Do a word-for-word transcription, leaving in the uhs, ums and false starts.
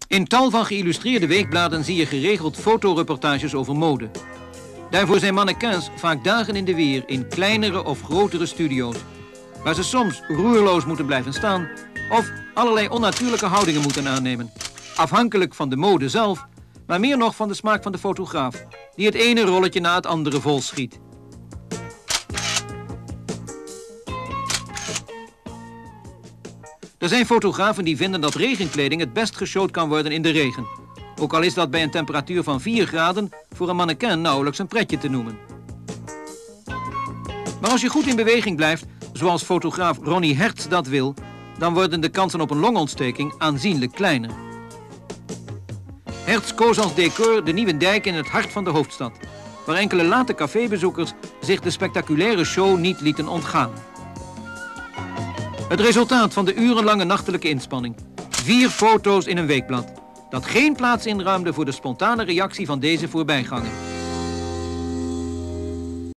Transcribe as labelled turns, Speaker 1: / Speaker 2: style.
Speaker 1: In tal van geïllustreerde weekbladen zie je geregeld fotoreportages over mode. Daarvoor zijn mannequins vaak dagen in de weer in kleinere of grotere studio's, waar ze soms roerloos moeten blijven staan of allerlei onnatuurlijke houdingen moeten aannemen. Afhankelijk van de mode zelf, maar meer nog van de smaak van de fotograaf, die het ene rolletje na het andere volschiet. Er zijn fotografen die vinden dat regenkleding het best geshowd kan worden in de regen. Ook al is dat bij een temperatuur van vier graden voor een mannequin nauwelijks een pretje te noemen. Maar als je goed in beweging blijft, zoals fotograaf Ronnie Hertz dat wil, dan worden de kansen op een longontsteking aanzienlijk kleiner. Hertz koos als decor de Nieuwe Dijk in het hart van de hoofdstad, waar enkele late cafébezoekers zich de spectaculaire show niet lieten ontgaan. Het resultaat van de urenlange nachtelijke inspanning. Vier foto's in een weekblad, dat geen plaats inruimde voor de spontane reactie van deze voorbijganger.